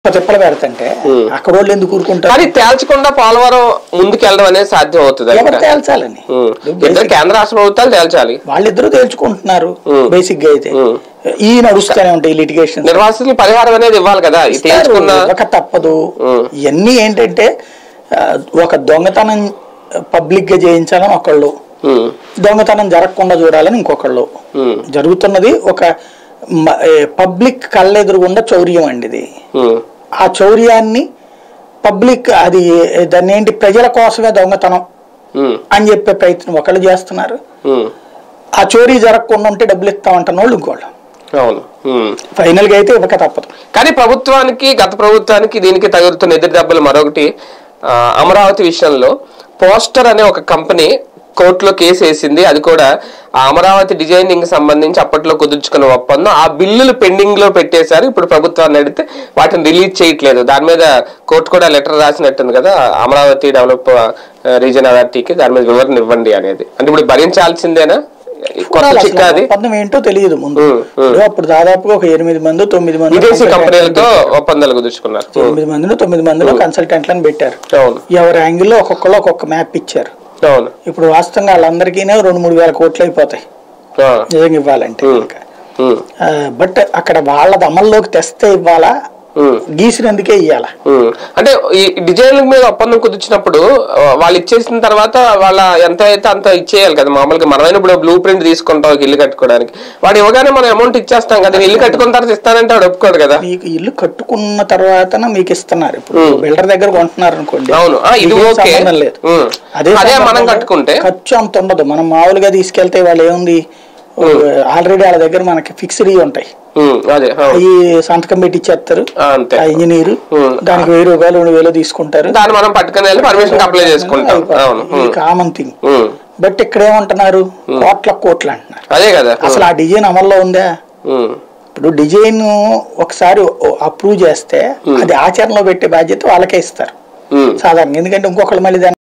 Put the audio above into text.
తిప్పలు పెడతంటే అక్కడ వాళ్ళు ఎందుకు ఊరుకుంటారు? అది తేల్చకుండా పోలవరం ముందుకు వెళ్ళడం అనేది సాధ్యం అవుతుంది. ఎవరు తేల్చాలని? కేంద్ర రాష్ట్ర ప్రభుత్వాలు తేల్చాలి. వాళ్ళిద్దరూ తేల్చుకుంటున్నారు. బేసిక్ గా అయితే ఈ నడుస్తూనే ఉంటాయి లిటిగేషన్. నిర్వాసితులకు పరిహారం అనేది ఇవ్వాలి కదా, ఒక తప్పదు. ఇవన్నీ ఏంటంటే ఒక దొంగతనం పబ్లిక్ గా చేయించాలని ఒకళ్ళు, దొంగతనం జరగకుండా చూడాలని ఇంకొకళ్ళు. జరుగుతున్నది ఒక పబ్లిక్ కళ్ళెదురుగుండా చౌర్యం అండి ఇది. ఆ చౌర్యాన్ని పబ్లిక్ అది దాన్ని ఏంటి ప్రజల కోసమే దొంగతనం అని చెప్పే ప్రయత్నం ఒకళ్ళు చేస్తున్నారు. ఆ చోరీ జరగకుండా ఉంటే డబ్బులు ఇస్తామంటున్న వాళ్ళు ఇంకోళ్ళు. అవును, ఫైనల్ గా అయితే ఇవ్వక తప్పదు. కానీ ప్రభుత్వానికి, గత ప్రభుత్వానికి దీనికి తగులుతున్న ఎదురు దెబ్బలు మరొకటి. అమరావతి విషయంలో పోస్టర్ అనే ఒక కంపెనీ కోర్టులో కేసు వేసింది. అది కూడా ఆ అమరావతి డిజైనింగ్ సంబంధించి అప్పట్లో కుదుర్చుకున్న ఒప్పందం ఆ బిల్లులు పెండింగ్ లో పెట్టేశారు. ఇప్పుడు ప్రభుత్వాన్ని అడిగితే వాటిని రిలీజ్ చేయట్లేదు. దాని మీద కోర్టు కూడా లెటర్ రాసినట్టుంది కదా, అమరావతి డెవలప్ రీజన్ అథారిటీకి దాని మీద వివరణ ఇవ్వండి అనేది. అంటే ఇప్పుడు భరించాల్సిందేనా? ఒప్పందం ఏంటో తెలియదు ముందు. అప్పుడు దాదాపుగా ఒక 8 మంది 9 మంది విదేశీ కంపెనీలతో ఒప్పందాలు కుదుర్చుకున్నారు. 9 మందిలో కన్సల్టెంట్లను పెట్టారు. ఎవరి యాంగిల్లో ఒక్కొక్కరు ఒక్కొక్క మ్యాప్ ఇచ్చారు. ఇప్పుడు వాస్తవంగా వాళ్ళందరికీ 2-3 వేల కోట్లు అయిపోతాయి నిజంగా ఇవ్వాలంటే. బట్ అక్కడ వాళ్ళది అమల్లోకి తెస్తే ఇవ్వాలా, గీసినందుకే ఇవ్వాలా? అంటే ఈ డిజైన్ మీద ఒప్పందం కుదిర్చినప్పుడు వాళ్ళు ఇచ్చేసిన తర్వాత వాళ్ళ ఎంత అయితే అంత ఇచ్చేయాలి కదా. మామూలుగా మనమైనా ఇప్పుడు బ్లూ ప్రింట్ తీసుకుంటాం ఇల్లు కట్టుకోవడానికి, వాడు ఇవ్వగానే మనం అమౌంట్ ఇచ్చేస్తాం కదా. ఇల్లు కట్టుకున్న తర్వాత ఇస్తానంటే వాడు ఒప్పుకోడు కదా. మీకు ఇల్లు కట్టుకున్న తర్వాత మీకు ఇస్తున్నారు. ఇప్పుడు బిల్డర్ దగ్గర కొంటున్నారు అనుకోండి, అవును, ఇది సంబంధం లేదు. అదే మనం కట్టుకుంటే ఖర్చు అంత ఉండదు. మనం మామూలుగా తీసుకెళ్తే వాళ్ళు ఏముంది, ఆల్రెడీ వాళ్ళ దగ్గర మనకి ఫిక్స్డ్ ఉంటాయి. ఈ సంతకం పెట్టి ఇచ్చేస్తారు ఆ ఇంజనీరు, దానికి 1000 రూపాయలు 2000 తీసుకుంటారు. దాన్ని మనం పట్టుకుని వెళ్ళి పర్మిషన్ అప్లై చేసుకుంటాం. Common thing. బట్ ఇక్కడ ఏమంటున్నారు, కోట్ల అంటున్నారు. అదే కదా, అసలు ఆ డిజైన్ అమల్లో ఉందా? ఇప్పుడు డిజైన్ ఒకసారి అప్రూవ్ చేస్తే అది ఆచరణలో పెట్టే బాధ్యత వాళ్ళకే ఇస్తారు సాధారణంగా. ఎందుకంటే ఇంకొకళ్ళు మళ్ళీ